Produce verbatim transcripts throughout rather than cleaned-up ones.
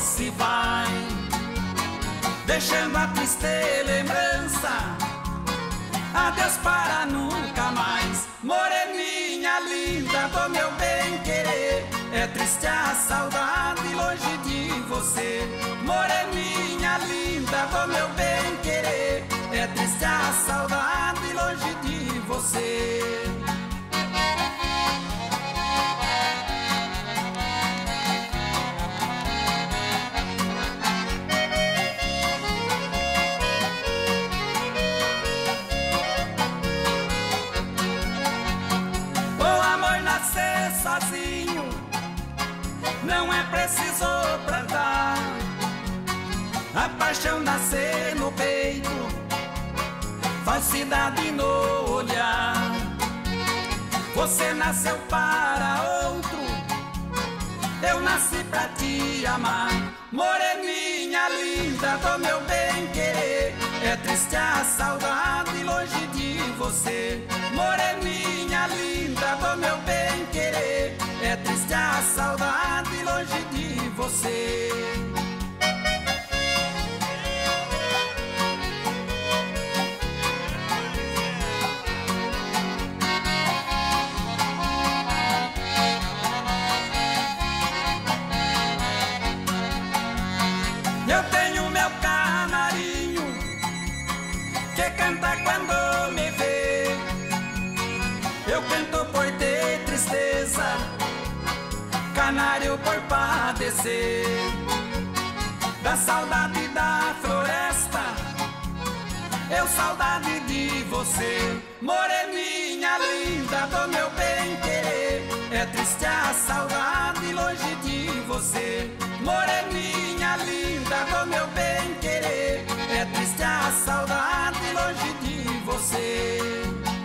se vai, deixando a triste lembrança. Adeus para nunca mais, moreninha linda do meu bem querer. É triste a saudade longe de você, moreninha linda do meu bem querer. É triste a saudade longe de você. Sozinho, não é preciso plantar a paixão nascer no peito, falsidade no olhar. Você nasceu para outro, eu nasci pra te amar, moreninha linda do meu bem querer. É triste a saudade longe de você, moreninha linda do meu bem querer. É triste a saudade longe de você. Eu tenho meu canarinho que canta quando me vê. Eu canto por ter tristeza, canário por padecer da saudade da floresta. Eu saudade de você, moreninha linda do meu bem querer. É triste a saudade longe de você, moreninha linda do meu bem querer. É triste a saudade longe de você.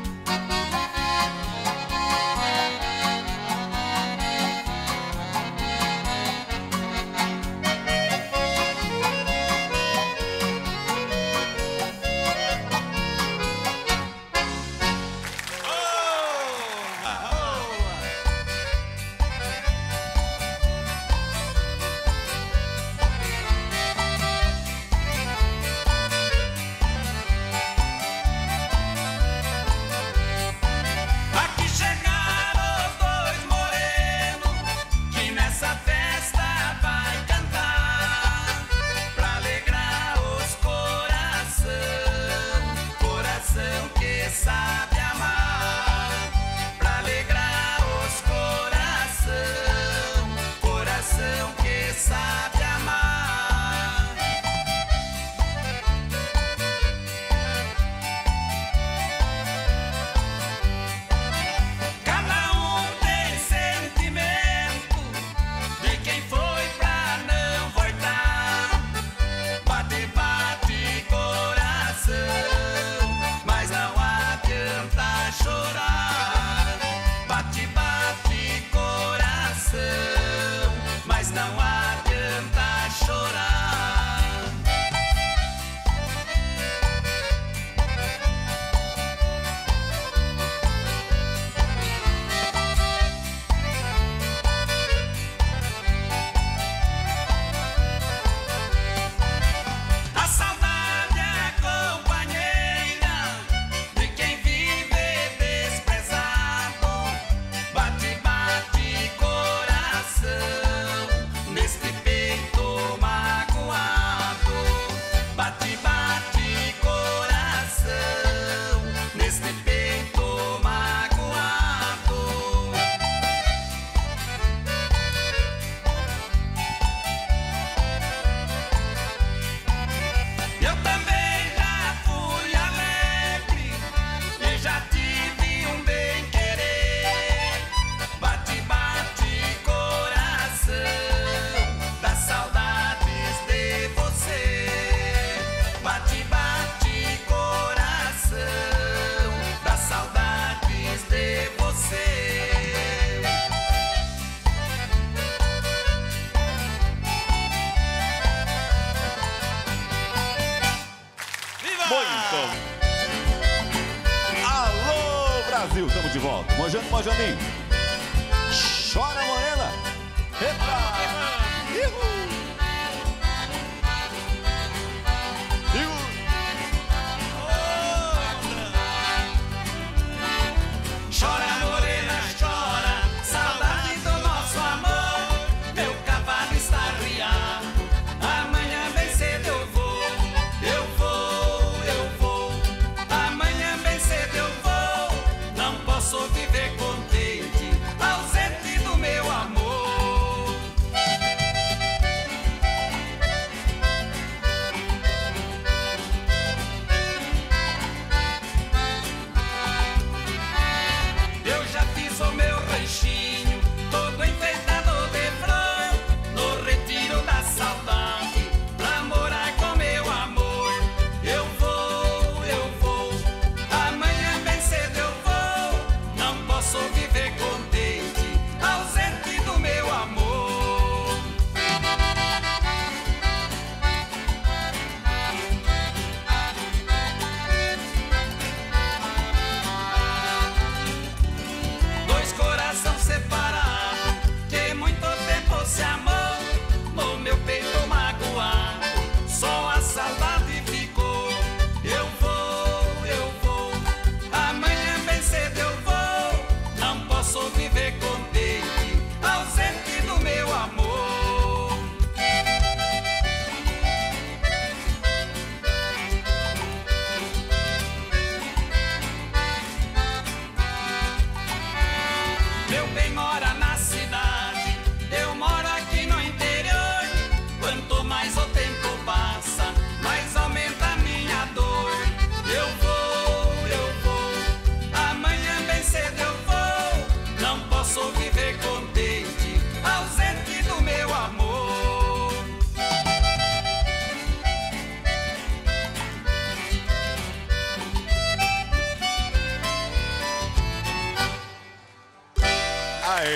Brasil, estamos de volta. Mojando, Mojaninho. Chora, Morena. Epa!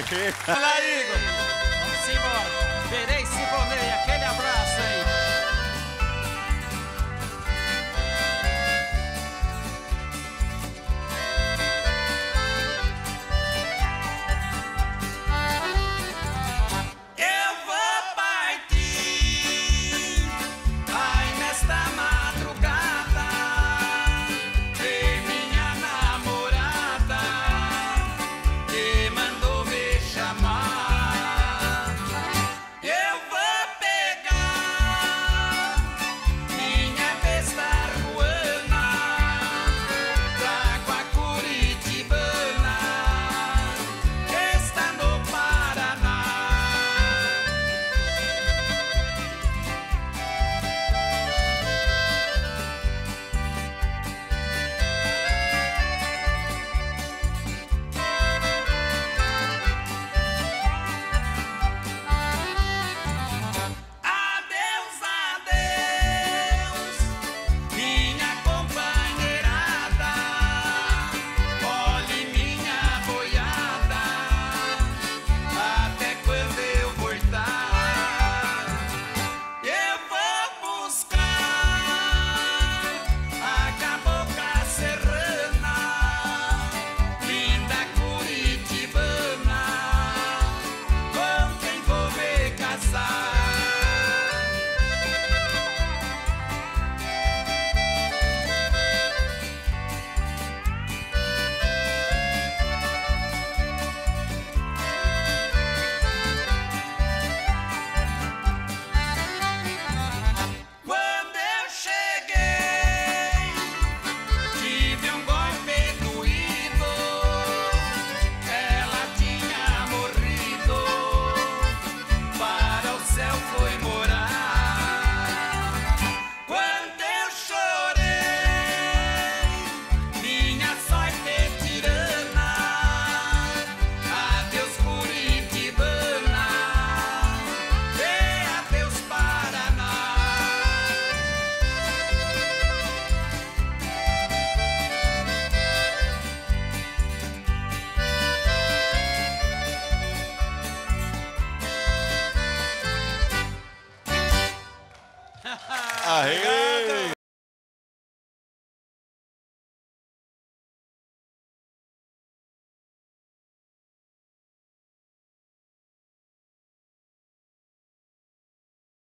Olha aí, Igor. Vamos embora. Verei Siboney, aquele abraço aí. Aê!